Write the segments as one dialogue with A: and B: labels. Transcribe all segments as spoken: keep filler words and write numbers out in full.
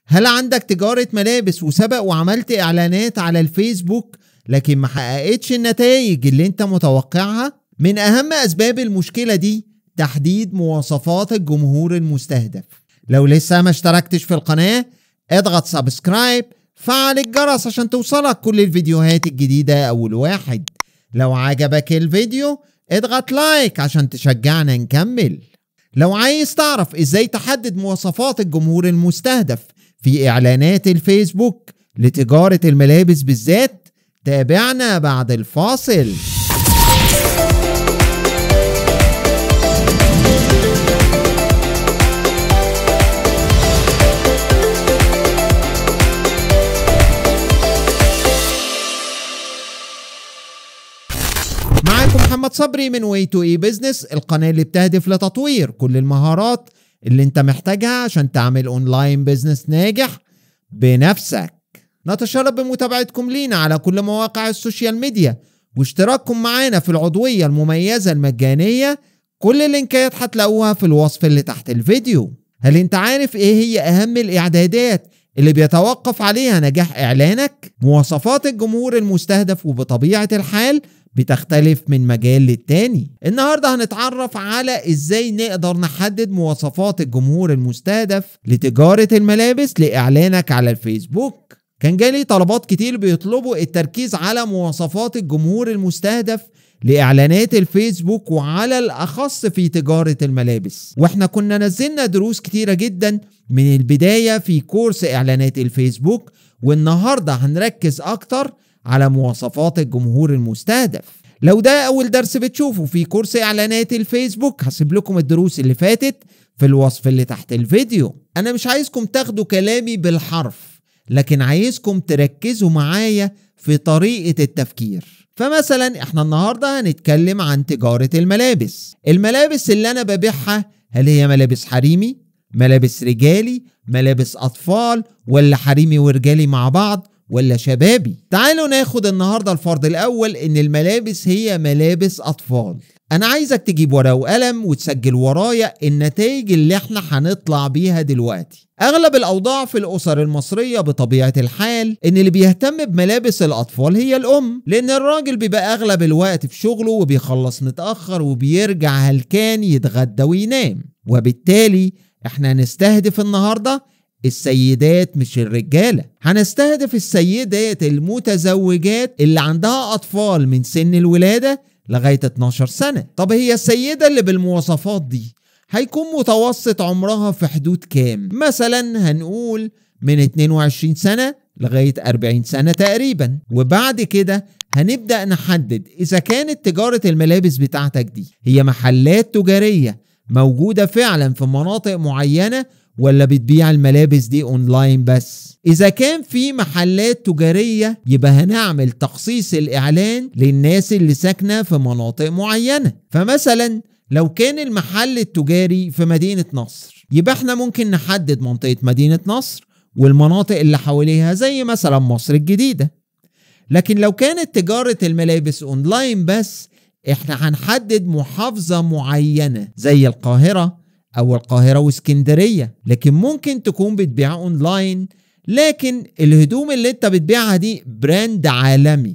A: هل عندك تجارة ملابس وسبق وعملت اعلانات على الفيسبوك لكن ما حققتش النتائج اللي انت متوقعها؟ من اهم اسباب المشكلة دي تحديد مواصفات الجمهور المستهدف. لو لسه ما اشتركتش في القناة اضغط سبسكرايب، فعل الجرس عشان توصلك كل الفيديوهات الجديدة اول واحد. لو عجبك الفيديو اضغط لايك عشان تشجعنا نكمل. لو عايز تعرف ازاي تحدد مواصفات الجمهور المستهدف في اعلانات الفيسبوك لتجارة الملابس بالذات، تابعنا بعد الفاصل. معاكم محمد صبري من واي تو اي بزنس، القناة اللي بتهدف لتطوير كل المهارات اللي انت محتاجها عشان تعمل اونلاين بزنس ناجح بنفسك. نتشرف بمتابعتكم لينا على كل مواقع السوشيال ميديا واشتراككم معانا في العضوية المميزة المجانية. كل اللينكات هتلاقوها في الوصف اللي تحت الفيديو. هل انت عارف ايه هي اهم الاعدادات اللي بيتوقف عليها نجاح اعلانك؟ مواصفات الجمهور المستهدف وبطبيعة الحال بتختلف من مجال للتاني. النهاردة هنتعرف على ازاي نقدر نحدد مواصفات الجمهور المستهدف لتجارة الملابس لإعلانك على الفيسبوك. كان جالي طلبات كتير بيطلبوا التركيز على مواصفات الجمهور المستهدف لإعلانات الفيسبوك وعلى الأخص في تجارة الملابس، واحنا كنا نزلنا دروس كتيرة جدا من البداية في كورس إعلانات الفيسبوك، والنهاردة هنركز أكتر على مواصفات الجمهور المستهدف. لو ده أول درس بتشوفه في كورس إعلانات الفيسبوك هسيب لكم الدروس اللي فاتت في الوصف اللي تحت الفيديو. أنا مش عايزكم تاخدوا كلامي بالحرف، لكن عايزكم تركزوا معايا في طريقة التفكير. فمثلا احنا النهاردة هنتكلم عن تجارة الملابس. الملابس اللي أنا ببيعها هل هي ملابس حريمي، ملابس رجالي، ملابس أطفال، ولا حريمي ورجالي مع بعض، ولا شبابي؟ تعالوا ناخد النهاردة الفرض الأول إن الملابس هي ملابس أطفال. أنا عايزك تجيب ورقة وقلم وتسجل ورايا النتائج اللي احنا هنطلع بيها دلوقتي. أغلب الأوضاع في الأسر المصرية بطبيعة الحال إن اللي بيهتم بملابس الأطفال هي الأم، لأن الراجل بيبقى أغلب الوقت في شغله وبيخلص متأخر وبيرجع هلكان يتغدى وينام، وبالتالي احنا هنستهدف النهاردة السيدات مش الرجالة. هنستهدف السيدات المتزوجات اللي عندها أطفال من سن الولادة لغاية اتناشر سنة. طب هي السيدة اللي بالمواصفات دي هيكون متوسط عمرها في حدود كام؟ مثلا هنقول من اتنين وعشرين سنة لغاية أربعين سنة تقريبا. وبعد كده هنبدأ نحدد إذا كانت تجارة الملابس بتاعتك دي هي محلات تجارية موجودة فعلا في مناطق معينة، ولا بتبيع الملابس دي اونلاين بس. اذا كان في محلات تجارية يبقى هنعمل تخصيص الاعلان للناس اللي ساكنة في مناطق معينة. فمثلا لو كان المحل التجاري في مدينة نصر يبقى احنا ممكن نحدد منطقة مدينة نصر والمناطق اللي حواليها زي مثلا مصر الجديدة. لكن لو كانت تجارة الملابس اونلاين بس احنا هنحدد محافظة معينة زي القاهرة أو القاهرة واسكندرية، لكن ممكن تكون بتبيع أونلاين لكن الهدوم اللي انت بتبيعها دي براند عالمي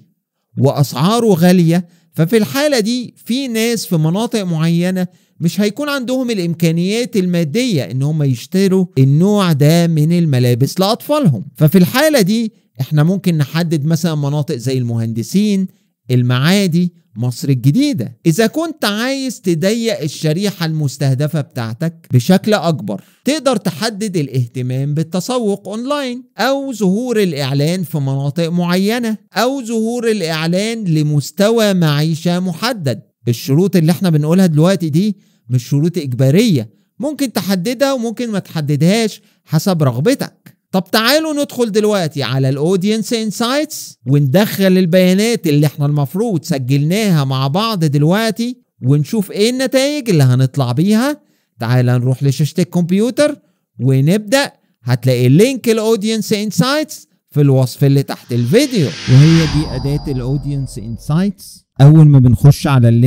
A: وأسعاره غالية. ففي الحالة دي في ناس في مناطق معينة مش هيكون عندهم الإمكانيات المادية إن هم يشتروا النوع ده من الملابس لأطفالهم. ففي الحالة دي احنا ممكن نحدد مثلا مناطق زي المهندسين، المعادي، مصر الجديدة. إذا كنت عايز تضيق الشريحة المستهدفة بتاعتك بشكل أكبر تقدر تحدد الاهتمام بالتسوق أونلاين أو ظهور الإعلان في مناطق معينة أو ظهور الإعلان لمستوى معيشة محدد. الشروط اللي احنا بنقولها دلوقتي دي مش شروط إجبارية، ممكن تحددها وممكن ما تحددهاش حسب رغبتك. طب تعالوا ندخل دلوقتي على الاودينس انسايتس وندخل البيانات اللي احنا المفروض سجلناها مع بعض دلوقتي ونشوف ايه النتائج اللي هنطلع بيها. تعال نروح لشاشة الكمبيوتر ونبدأ. هتلاقي اللينك الاودينس انسايتس في الوصف اللي تحت الفيديو، وهي دي أداة الاودينس انسايتس. اول ما بنخش على اللينك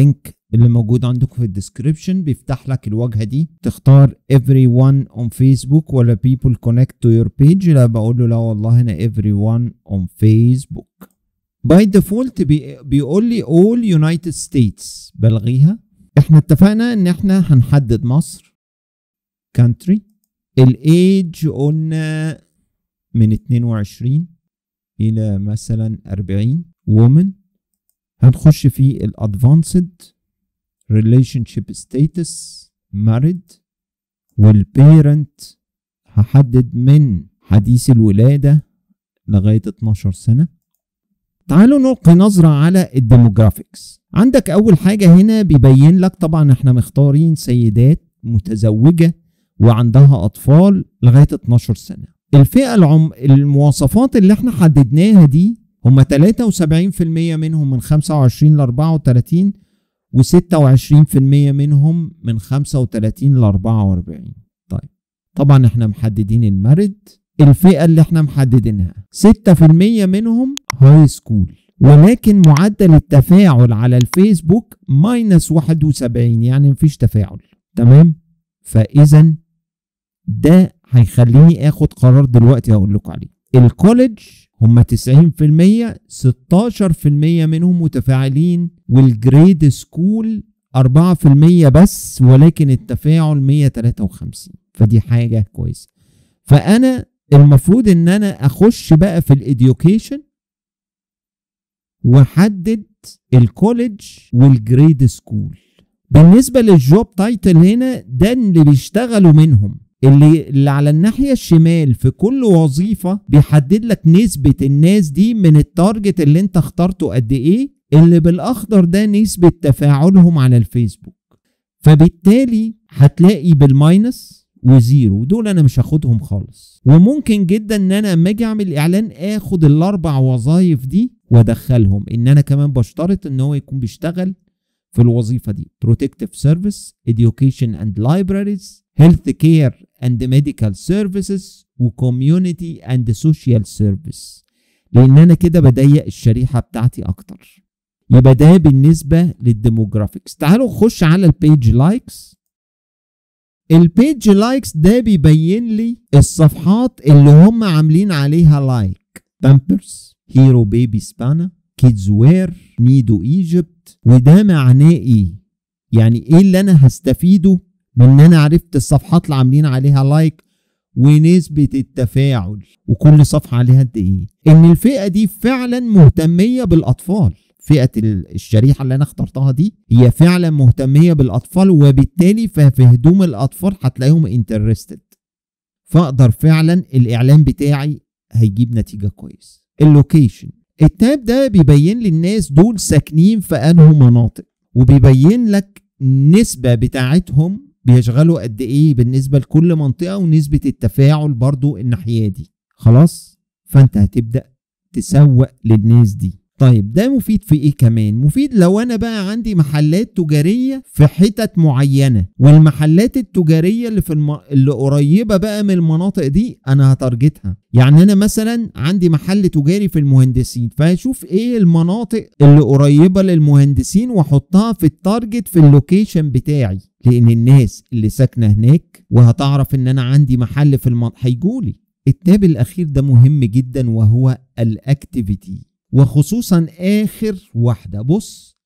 A: اللي موجود عندكم في الديسكريبشن بيفتح لك الواجهه دي، تختار everyone on Facebook ولا people connect to your page. لا بقول له لا والله هنا everyone on Facebook. باي ديفولت بي بيقول لي all United States، بلغيها. احنا اتفقنا ان احنا هنحدد مصر country. الايج قلنا من اتنين وعشرين الى مثلا اربعين. woman هنخش في الادفانسد relationship status married. والبيرنت هحدد من حديث الولادة لغاية اتناشر سنة. تعالوا نلقي نظرة على الديموغرافيكس. عندك اول حاجة هنا بيبين لك، طبعا احنا مختارين سيدات متزوجة وعندها اطفال لغاية اتناشر سنة. الفئة العم... المواصفات اللي احنا حددناها دي هم تلاتة وسبعين في المية منهم من خمسة وعشرين ل اربعة وتلاتين، وستة وعشرين في المية منهم من خمسة وتلاتين ل اربعة واربعين. طيب طبعا احنا محددين المارد. الفئة اللي احنا محددينها ستة في المية منهم هاي سكول، ولكن معدل التفاعل على الفيسبوك ماينس واحد وسبعين، يعني مفيش تفاعل. تمام؟ فاذا ده هيخليني اخد قرار دلوقتي هقول لكم عليه. الكوليدج هم تسعين في المية، ستاشر في المية منهم متفاعلين، والجريد سكول اربعة في المية بس، ولكن التفاعل مية وتلاتة وخمسين، فدي حاجة كويسة. فانا المفروض ان انا اخش بقى في الاديوكيشن واحدد الكوليدج والجريد سكول. بالنسبة للجوب تايتل هنا ده اللي بيشتغلوا منهم، اللي, اللي على الناحية الشمال في كل وظيفة بيحدد لك نسبة الناس دي من التارجت اللي انت اخترته قد ايه. اللي بالاخضر ده نسبة تفاعلهم على الفيسبوك، فبالتالي هتلاقي بالماينس وزيرو، دول انا مش هاخدهم خالص. وممكن جدا ان انا اما اجي اعمل اعلان اخد الاربع وظايف دي وادخلهم، ان انا كمان بشترط ان هو يكون بيشتغل في الوظيفة دي protective service, education and libraries, health care and medical services و community and social service، لان انا كده بضيق الشريحة بتاعتي اكتر. يبقى ده بالنسبة للديموغرافيكس. تعالوا نخش على البيج لايكس. البيج لايكس ده بيبين لي الصفحات اللي هم عاملين عليها لايك. بامبرز، هيرو بيبي سبانا، كيدز وير، نيدو ايجيبت. وده معناه ايه؟ يعني ايه اللي انا هستفيده من ان انا عرفت الصفحات اللي عاملين عليها لايك ونسبة التفاعل وكل صفحة عليها قد ايه؟ ان الفئة دي فعلا مهتمية بالاطفال. فئة الشريحة اللي انا اخترتها دي هي فعلا مهتمية بالاطفال، وبالتالي ففي هدوم الاطفال هتلاقيهم انترستد، فاقدر فعلا الاعلان بتاعي هيجيب نتيجة كويس. اللوكيشن، التاب ده بيبين لي الناس دول ساكنين في انه مناطق، وبيبين لك النسبة بتاعتهم بيشغلوا قد ايه بالنسبة لكل منطقة، ونسبة التفاعل برضو الناحية دي. خلاص، فانت هتبدأ تسوق للناس دي. طيب ده مفيد في ايه كمان؟ مفيد لو انا بقى عندي محلات تجارية في حتت معينة، والمحلات التجارية اللي في الم... اللي قريبة بقى من المناطق دي انا هتارجتها. يعني انا مثلا عندي محل تجاري في المهندسين، فهشوف ايه المناطق اللي قريبة للمهندسين واحطها في التارجت في اللوكيشن بتاعي، لان الناس اللي ساكنة هناك وهتعرف ان انا عندي محل في المنطقة هيجولي. التاب الاخير ده مهم جدا وهو الاكتيفيتي، وخصوصا اخر واحدة. بص،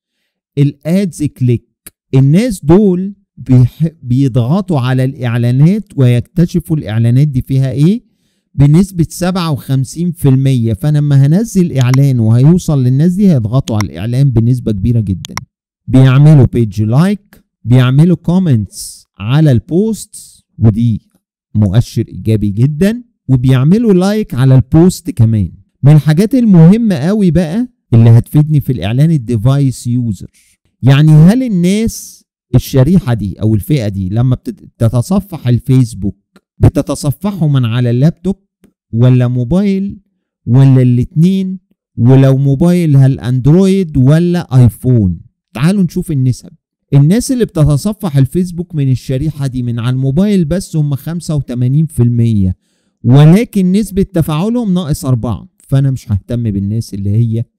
A: الادز كليك، الناس دول بيح... بيضغطوا على الاعلانات ويكتشفوا الاعلانات دي فيها ايه بنسبة سبعة وخمسين في المية. فانا لما هنزل اعلان وهيوصل للناس دي هيضغطوا على الاعلان بنسبة كبيرة جدا. بيعملوا بيج لايك، بيعملوا كومنتس على البوست، ودي مؤشر ايجابي جدا، وبيعملوا لايك على البوست كمان. من الحاجات المهمة قوي بقى اللي هتفيدني في الاعلان الديفايس يوزر. يعني هل الناس الشريحة دي او الفئة دي لما بتتصفح الفيسبوك بتتصفحه من على اللابتوب ولا موبايل ولا الاتنين؟ ولو موبايل هل اندرويد ولا ايفون؟ تعالوا نشوف النسب. الناس اللي بتتصفح الفيسبوك من الشريحة دي من على الموبايل بس هم خمسة وتمانين في المية، ولكن نسبة تفاعلهم ناقص أربعة. فأنا مش ههتم بالناس اللي هي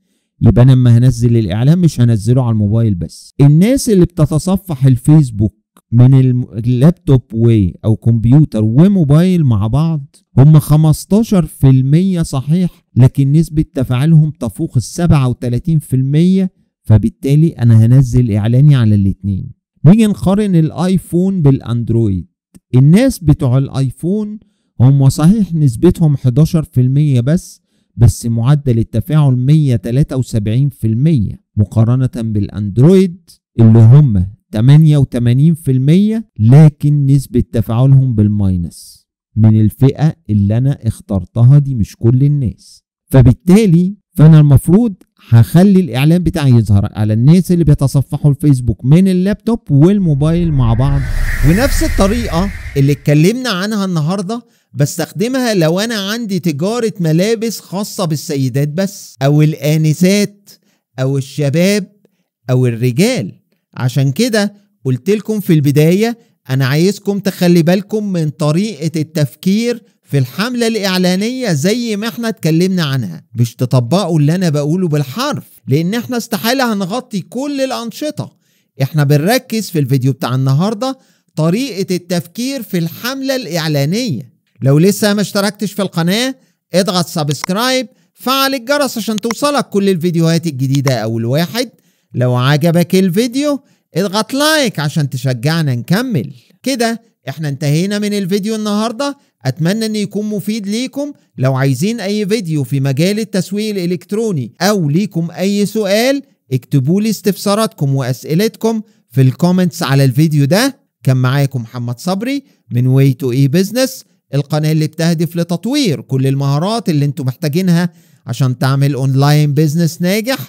A: يبقى انا لما هنزل الاعلان مش هنزله على الموبايل بس. الناس اللي بتتصفح الفيسبوك من اللابتوب و او كمبيوتر وموبايل مع بعض هم خمستاشر في المية صحيح، لكن نسبة تفاعلهم تفوق السبعة وتلاتين في المية، فبالتالي انا هنزل اعلاني على الاتنين. نيجي نقارن الايفون بالاندرويد. الناس بتوع الايفون هم صحيح نسبتهم حداشر في المية بس، بس معدل التفاعل مية وتلاتة وسبعين في المية مقارنة بالاندرويد اللي هم تمانية وتمانين في المية، لكن نسبة تفاعلهم بالماينس من الفئة اللي انا اخترتها دي، مش كل الناس. فبالتالي فانا المفروض هخلي الاعلان بتاعي يظهر على الناس اللي بيتصفحوا الفيسبوك من اللابتوب والموبايل مع بعض. ونفس الطريقة اللي اتكلمنا عنها النهاردة بستخدمها لو انا عندي تجارة ملابس خاصة بالسيدات بس، او الآنسات او الشباب او الرجال. عشان كده قلت لكم في البداية انا عايزكم تخلي بالكم من طريقة التفكير في الحملة الإعلانية زي ما احنا اتكلمنا عنها، مش تطبقوا اللي انا بقوله بالحرف، لان احنا استحالة هنغطي كل الأنشطة. احنا بنركز في الفيديو بتاع النهاردة طريقة التفكير في الحملة الإعلانية. لو لسه ما اشتركتش في القناة اضغط سبسكرايب، فعل الجرس عشان توصلك كل الفيديوهات الجديدة أول واحد. لو عجبك الفيديو اضغط لايك عشان تشجعنا نكمل. كده احنا انتهينا من الفيديو النهاردة. اتمنى ان يكون مفيد ليكم. لو عايزين اي فيديو في مجال التسويق الالكتروني او ليكم اي سؤال اكتبوا لي استفساراتكم واسئلتكم في الكومنتس على الفيديو ده. كان معاكم محمد صبري من واي تو اي بزنس، القناة اللي بتهدف لتطوير كل المهارات اللي انتم محتاجينها عشان تعمل اونلاين بزنس ناجح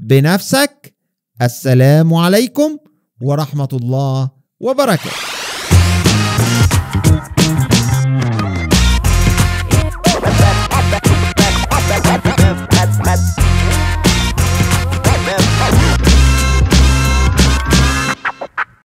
A: بنفسك. السلام عليكم ورحمة الله وبركاته.